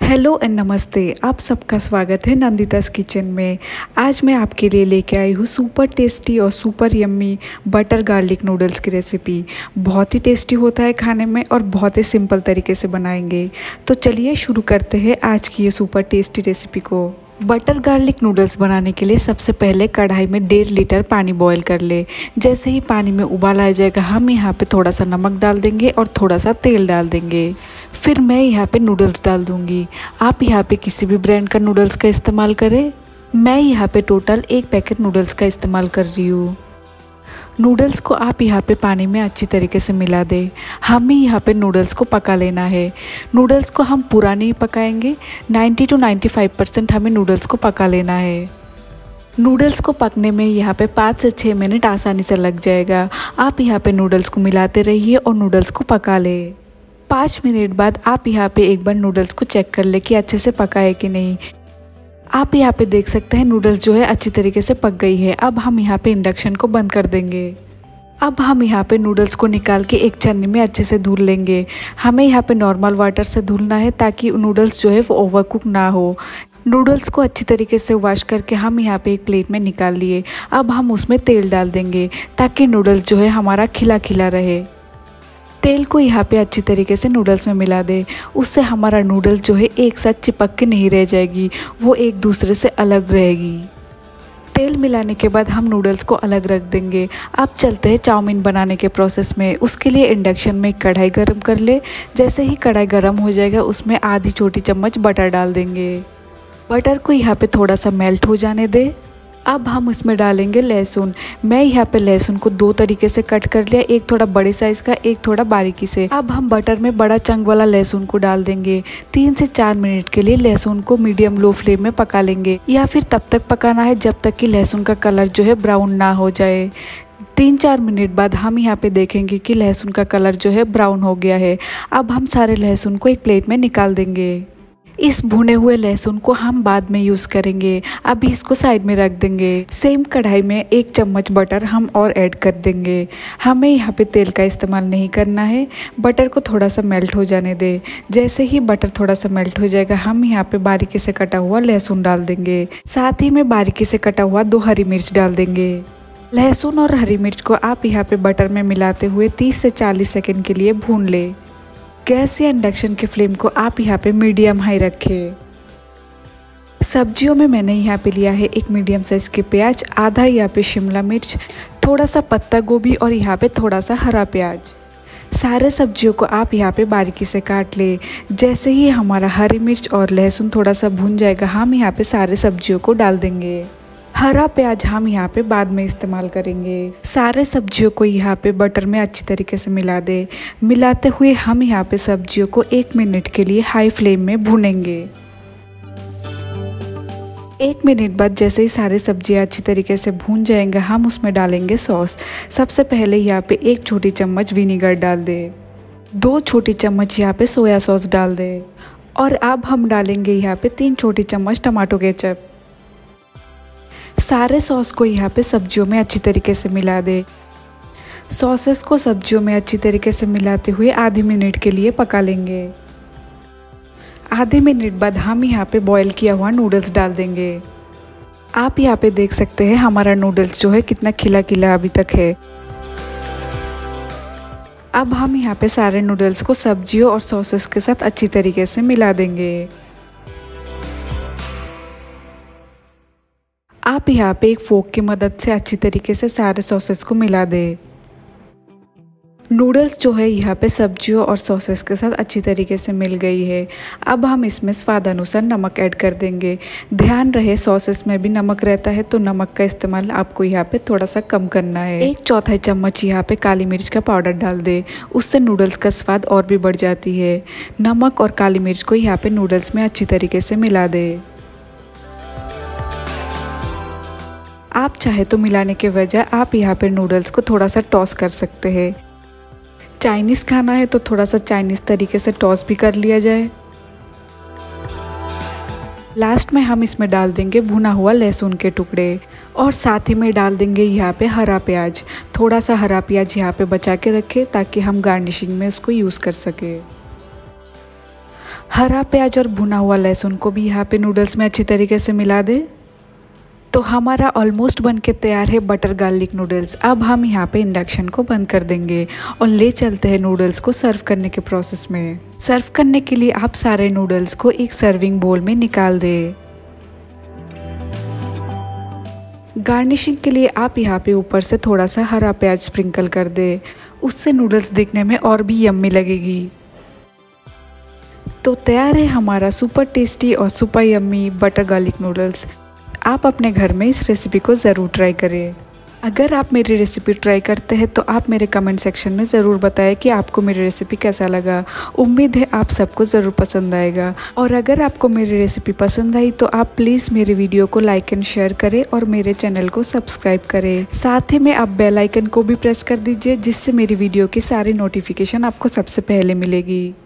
Hello and नमस्ते। आप सबका स्वागत है नंदिता's किचन में। आज मैं आपके लिए लेके आई हूँ सुपर टेस्टी और super yummy butter garlic noodles की रेसिपी। बहुत ही टेस्टी होता है खाने में और बहुत ही सिंपल तरीके से बनाएंगे। तो चलिए शुरू करते हैं आज की ये सुपर टेस्टी रेसिपी को। बटर गार्लिक नूडल्स बनाने के लिए सबसे पहले कढ़ाई में 1.5 लीटर पानी बॉईल कर ले। जैसे ही पानी में उबाल आ जाएगा हम यहाँ पे थोड़ा सा नमक डाल देंगे और थोड़ा सा तेल डाल देंगे। फिर मैं यहाँ पे नूडल्स डाल दूँगी। आप यहाँ पे किसी भी ब्रांड का नूडल्स का इस्तेमाल करें। मैं यहाँ पे टोटल 1 पैकेट नूडल्स का इस्तेमाल कर रही हूँ। नूडल्स को आप यहाँ पे पानी में अच्छी तरीके से मिला दें। हमें यहाँ पे नूडल्स को पका लेना है। नूडल्स को हम पूरा नहीं पकाएंगे, 90 to 95% हमें नूडल्स को पका लेना है। नूडल्स को पकने में यहाँ पे 5 से 6 मिनट आसानी से लग जाएगा। आप यहाँ पे नूडल्स को मिलाते रहिए और नूडल्स को पका ले। 5 मिनट बाद आप यहाँ पे एक बार नूडल्स को चेक कर ले कि अच्छे से पका है कि नहीं। आप यहाँ पे देख सकते हैं नूडल्स जो है अच्छी तरीके से पक गई है। अब हम यहाँ पे इंडक्शन को बंद कर देंगे। अब हम यहाँ पे नूडल्स को निकाल के एक छन्नी में अच्छे से धुल लेंगे। हमें यहाँ पे नॉर्मल वाटर से धुलना है ताकि नूडल्स जो है वो ओवरकुक ना हो। नूडल्स को अच्छी तरीके से वॉश करके हम यहाँ पे एक प्लेट में निकाल लिए। अब हम उसमें तेल डाल देंगे ताकि नूडल्स जो है हमारा खिला खिला रहे। तेल को यहाँ पे अच्छी तरीके से नूडल्स में मिला दे। उससे हमारा नूडल्स जो है एक साथ चिपक के नहीं रह जाएगी, वो एक दूसरे से अलग रहेगी। तेल मिलाने के बाद हम नूडल्स को अलग रख देंगे। अब चलते हैं चाउमीन बनाने के प्रोसेस में। उसके लिए इंडक्शन में कढ़ाई गरम कर ले। जैसे ही कढ़ाई गरम हो जाएगा उसमें आधी छोटी चम्मच बटर डाल देंगे। बटर को यहाँ पे थोड़ा सा मेल्ट हो जाने दे। अब हम इसमें डालेंगे लहसुन। मैं यहाँ पे लहसुन को 2 तरीके से कट कर लिया, एक थोड़ा बड़े साइज़ का, एक थोड़ा बारीकी से। अब हम बटर में बड़ा चंक वाला लहसुन को डाल देंगे। 3 से 4 मिनट के लिए लहसुन को मीडियम लो फ्लेम में पका लेंगे, या फिर तब तक पकाना है जब तक कि लहसुन का कलर जो है ब्राउन ना हो जाए। 3-4 मिनट बाद हम यहाँ पे देखेंगे कि लहसुन का कलर जो है ब्राउन हो गया है। अब हम सारे लहसुन को एक प्लेट में निकाल देंगे। इस भुने हुए लहसुन को हम बाद में यूज़ करेंगे। अभी इसको साइड में रख देंगे। सेम कढ़ाई में 1 चम्मच बटर हम और ऐड कर देंगे। हमें यहाँ पे तेल का इस्तेमाल नहीं करना है। बटर को थोड़ा सा मेल्ट हो जाने दे। जैसे ही बटर थोड़ा सा मेल्ट हो जाएगा हम यहाँ पे बारीकी से कटा हुआ लहसुन डाल देंगे। साथ ही में बारीकी से कटा हुआ 2 हरी मिर्च डाल देंगे। लहसुन और हरी मिर्च को आप यहाँ पे बटर में मिलाते हुए 30 से 40 सेकेंड के लिए भून ले। गैस या इंडक्शन के फ्लेम को आप यहाँ पे मीडियम हाई रखें। सब्जियों में मैंने यहाँ पे लिया है 1 मीडियम साइज़ के प्याज, आधा यहाँ पे शिमला मिर्च, थोड़ा सा पत्ता गोभी और यहाँ पे थोड़ा सा हरा प्याज। सारे सब्जियों को आप यहाँ पे बारीकी से काट ले। जैसे ही हमारा हरी मिर्च और लहसुन थोड़ा सा भून जाएगा हम यहाँ पे सारे सब्जियों को डाल देंगे। हरा प्याज हम यहाँ पे बाद में इस्तेमाल करेंगे। सारे सब्जियों को यहाँ पे बटर में अच्छी तरीके से मिला दे। मिलाते हुए हम यहाँ पे सब्जियों को 1 मिनट के लिए हाई फ्लेम में भूनेंगे। 1 मिनट बाद जैसे ही सारी सब्जियाँ अच्छी तरीके से भून जाएंगे हम उसमें डालेंगे सॉस। सबसे पहले यहाँ पे 1 छोटी चम्मच विनीगर डाल दे। 2 छोटी चम्मच यहाँ पे सोया सॉस डाल दे। और अब हम डालेंगे यहाँ पे 3 छोटी चम्मच टमाटो केचप। सारे सॉस को यहाँ पे सब्जियों में अच्छी तरीके से मिला दे। सॉसेस को सब्जियों में अच्छी तरीके से मिलाते हुए आधे मिनट के लिए पका लेंगे। आधे मिनट बाद हम यहाँ पे बॉईल किया हुआ नूडल्स डाल देंगे। आप यहाँ पे देख सकते हैं हमारा नूडल्स जो है कितना खिला खिला अभी तक है। अब हम यहाँ पे सारे नूडल्स को सब्जियों और सॉसेस के साथ अच्छी तरीके से मिला देंगे। आप यहाँ पे एक फोक की मदद से अच्छी तरीके से सारे सॉसेस को मिला दे। नूडल्स जो है यहाँ पे सब्जियों और सॉसेस के साथ अच्छी तरीके से मिल गई है। अब हम इसमें स्वाद अनुसार नमक ऐड कर देंगे। ध्यान रहे सॉसेस में भी नमक रहता है तो नमक का इस्तेमाल आपको यहाँ पे थोड़ा सा कम करना है। 1/4 चम्मच यहाँ पे काली मिर्च का पाउडर डाल दे। उससे नूडल्स का स्वाद और भी बढ़ जाती है। नमक और काली मिर्च को यहाँ पे नूडल्स में अच्छी तरीके से मिला दे। आप चाहे तो मिलाने के बजाय आप यहाँ पे नूडल्स को थोड़ा सा टॉस कर सकते हैं। चाइनीज़ खाना है तो थोड़ा सा चाइनीज़ तरीके से टॉस भी कर लिया जाए। लास्ट में हम इसमें डाल देंगे भुना हुआ लहसुन के टुकड़े और साथ ही में डाल देंगे यहाँ पे हरा प्याज। थोड़ा सा हरा प्याज यहाँ पे बचा के रखें ताकि हम गार्निशिंग में उसको यूज़ कर सके। हरा प्याज और भुना हुआ लहसुन को भी यहाँ पे नूडल्स में अच्छी तरीके से मिला दें। तो हमारा ऑलमोस्ट बन के तैयार है बटर गार्लिक नूडल्स। अब हम यहाँ पे इंडक्शन को बंद कर देंगे और ले चलते हैं नूडल्स को सर्व करने के प्रोसेस में। सर्व करने के लिए आप सारे नूडल्स को एक सर्विंग बोल में निकाल दें। गार्निशिंग के लिए आप यहाँ पे ऊपर से थोड़ा सा हरा प्याज स्प्रिंकल कर दे, उससे नूडल्स दिखने में और भी यम्मी लगेगी। तो तैयार है हमारा सुपर टेस्टी और super yummy butter garlic noodles. आप अपने घर में इस रेसिपी को ज़रूर ट्राई करें। अगर आप मेरी रेसिपी ट्राई करते हैं तो आप मेरे कमेंट सेक्शन में ज़रूर बताएं कि आपको मेरी रेसिपी कैसा लगा। उम्मीद है आप सबको ज़रूर पसंद आएगा। और अगर आपको मेरी रेसिपी पसंद आई तो आप प्लीज़ मेरे वीडियो को लाइक एंड शेयर करें और मेरे चैनल को सब्सक्राइब करें। साथ ही में आप बेल आइकन को भी प्रेस कर दीजिए, जिससे मेरी वीडियो की सारी नोटिफिकेशन आपको सबसे पहले मिलेगी।